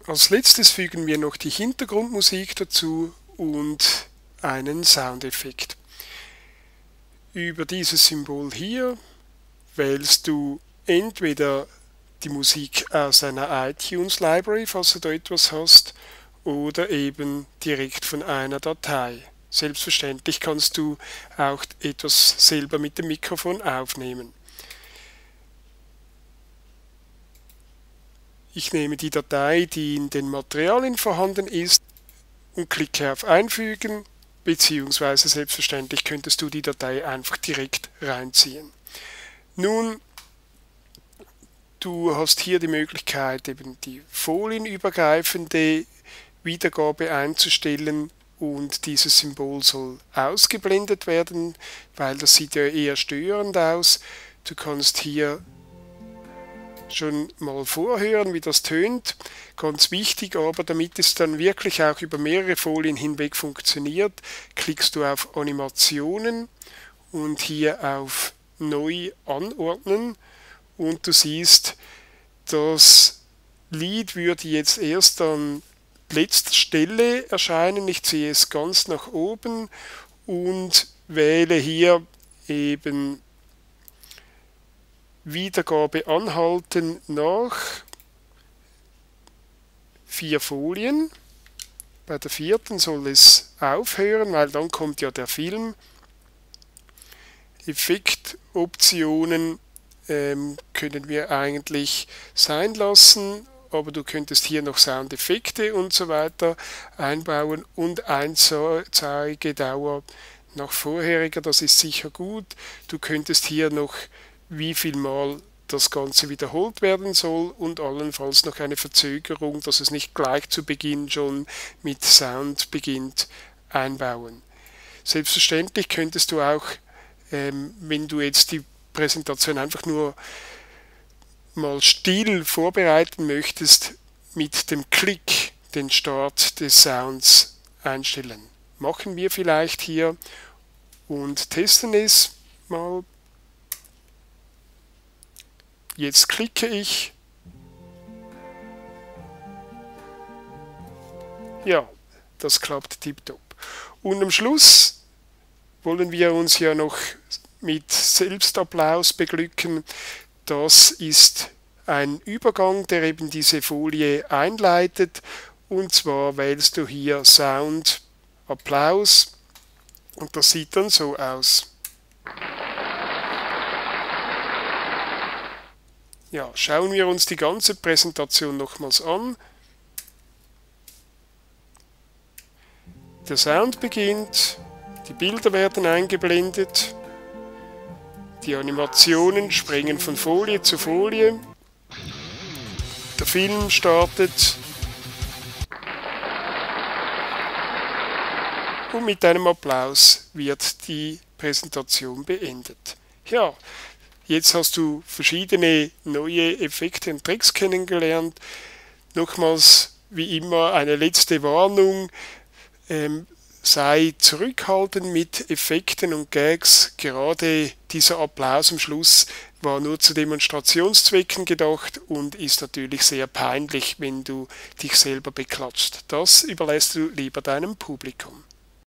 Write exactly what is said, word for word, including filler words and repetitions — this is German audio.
Als letztes fügen wir noch die Hintergrundmusik dazu und einen Soundeffekt. Über dieses Symbol hier wählst du entweder die Musik aus einer iTunes Library, falls du da etwas hast, oder eben direkt von einer Datei. Selbstverständlich kannst du auch etwas selber mit dem Mikrofon aufnehmen. Ich nehme die Datei, die in den Materialien vorhanden ist, und klicke auf Einfügen, beziehungsweise selbstverständlich könntest du die Datei einfach direkt reinziehen. Nun, du hast hier die Möglichkeit, eben die folienübergreifende Wiedergabe einzustellen und dieses Symbol soll ausgeblendet werden, weil das sieht ja eher störend aus. Du kannst hier schon mal vorhören, wie das tönt. Ganz wichtig, aber damit es dann wirklich auch über mehrere Folien hinweg funktioniert, klickst du auf Animationen und hier auf Neu anordnen und du siehst, das Lied würde jetzt erst an letzter Stelle erscheinen. Ich ziehe es ganz nach oben und wähle hier eben Wiedergabe anhalten nach vier Folien. Bei der vierten soll es aufhören, weil dann kommt ja der Film. Effektoptionen ähm, können wir eigentlich sein lassen, aber du könntest hier noch Soundeffekte und so weiter einbauen und Einzeigedauer nach vorheriger, das ist sicher gut. Du könntest hier noch wie viel Mal das Ganze wiederholt werden soll und allenfalls noch eine Verzögerung, dass es nicht gleich zu Beginn schon mit Sound beginnt, einbauen. Selbstverständlich könntest du auch, ähm, wenn du jetzt die Präsentation einfach nur mal still vorbereiten möchtest, mit dem Klick den Start des Sounds einstellen. Machen wir vielleicht hier und testen es mal. Jetzt klicke ich. Ja, das klappt tipptopp. Und am Schluss wollen wir uns ja noch mit Selbstapplaus beglücken. Das ist ein Übergang, der eben diese Folie einleitet. Und zwar wählst du hier Sound, Applaus und das sieht dann so aus. Ja, schauen wir uns die ganze Präsentation nochmals an. Der Sound beginnt, die Bilder werden eingeblendet, die Animationen springen von Folie zu Folie, der Film startet und mit einem Applaus wird die Präsentation beendet. Ja, jetzt hast du verschiedene neue Effekte und Tricks kennengelernt. Nochmals, wie immer, eine letzte Warnung. Ähm, sei zurückhaltend mit Effekten und Gags. Gerade dieser Applaus am Schluss war nur zu Demonstrationszwecken gedacht und ist natürlich sehr peinlich, wenn du dich selber beklatscht. Das überlässt du lieber deinem Publikum.